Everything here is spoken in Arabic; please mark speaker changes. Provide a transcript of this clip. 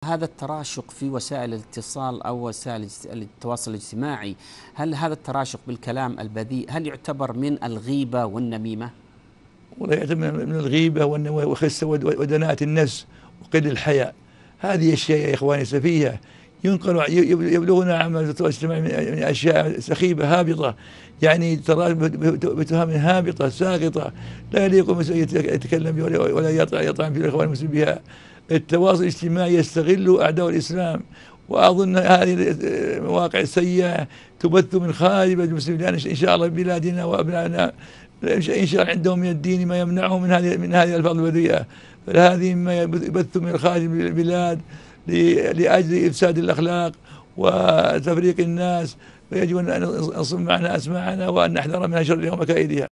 Speaker 1: هذا التراشق في وسائل الاتصال أو وسائل التواصل الاجتماعي، هل هذا التراشق بالكلام البذيء هل يعتبر من الغيبة والنميمة؟
Speaker 2: ولا يعتبر من الغيبة وخس ودناءة النفس وقل الحياء. هذه أشياء يا إخواني سفيهة ينقل يبلغنا عن التواصل الاجتماعي من أشياء سخيبة هابطة، يعني ترى بتهم هابطة ساقطة لا يليق يتكلم بها ولا يطعن في الإخوان المسلمين بها. التواصل الاجتماعي يستغل أعداء الإسلام، وأظن هذه المواقع السيئة تبث من خارج المسلمين، لأن إن شاء الله بلادنا وأبنائنا إن شاء الله عندهم من الدين ما يمنعهم من هذه الألفاظ البذيئة، فهذه ما يبث من خارج البلاد لأجل إفساد الأخلاق وتفريق الناس، فيجب أن نصم معنا أسماعنا وأن نحذر من شرها ومكائدها.